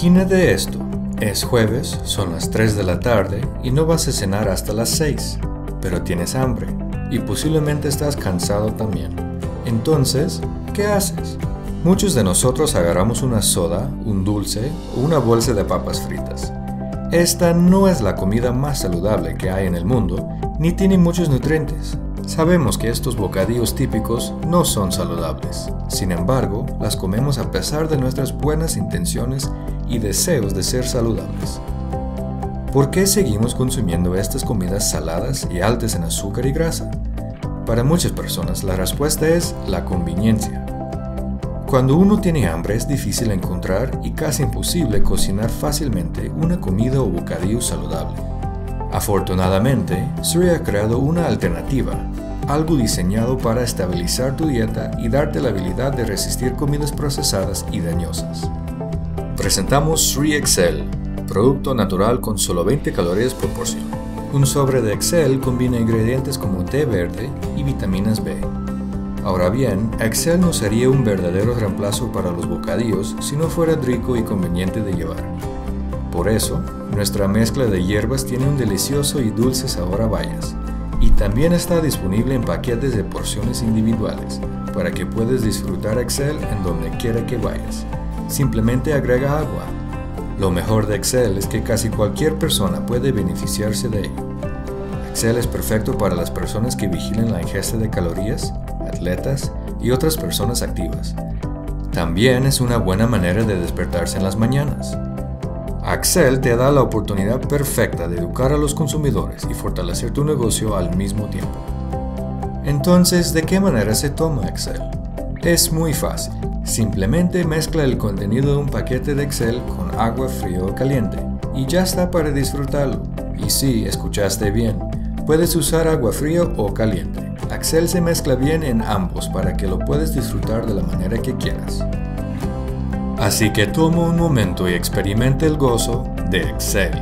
Imagínate esto, es jueves, son las 3 de la tarde y no vas a cenar hasta las 6, pero tienes hambre y posiblemente estás cansado también. Entonces, ¿qué haces? Muchos de nosotros agarramos una soda, un dulce o una bolsa de papas fritas. Esta no es la comida más saludable que hay en el mundo, ni tiene muchos nutrientes. Sabemos que estos bocadillos típicos no son saludables. Sin embargo, las comemos a pesar de nuestras buenas intenciones y deseos de ser saludables. ¿Por qué seguimos consumiendo estas comidas saladas y altas en azúcar y grasa? Para muchas personas la respuesta es la conveniencia. Cuando uno tiene hambre es difícil encontrar y casi imposible cocinar fácilmente una comida o bocadillo saludable. Afortunadamente, Sri ha creado una alternativa, algo diseñado para estabilizar tu dieta y darte la habilidad de resistir comidas procesadas y dañosas. Presentamos Sri Excel, producto natural con solo 20 calorías por porción. Un sobre de Excel combina ingredientes como té verde y vitaminas B. Ahora bien, Excel no sería un verdadero reemplazo para los bocadillos si no fuera rico y conveniente de llevar. Por eso, nuestra mezcla de hierbas tiene un delicioso y dulce sabor a bayas, y también está disponible en paquetes de porciones individuales, para que puedas disfrutar Excel en donde quiera que vayas. Simplemente agrega agua. Lo mejor de Excel es que casi cualquier persona puede beneficiarse de ello. Excel es perfecto para las personas que vigilan la ingesta de calorías, atletas y otras personas activas. También es una buena manera de despertarse en las mañanas. Excel te da la oportunidad perfecta de educar a los consumidores y fortalecer tu negocio al mismo tiempo. Entonces, ¿de qué manera se toma Excel? Es muy fácil. Simplemente mezcla el contenido de un paquete de Excel con agua fría o caliente y ya está para disfrutarlo. Y sí, escuchaste bien, puedes usar agua fría o caliente. Excel se mezcla bien en ambos para que lo puedas disfrutar de la manera que quieras. Así que toma un momento y experimente el gozo de Excel.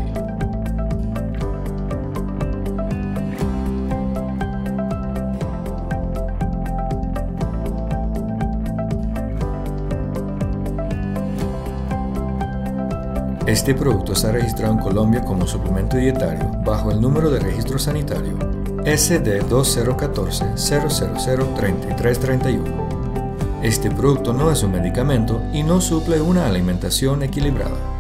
Este producto está registrado en Colombia como suplemento dietario bajo el número de registro sanitario SD2014-000-3331. Este producto no es un medicamento y no suple una alimentación equilibrada.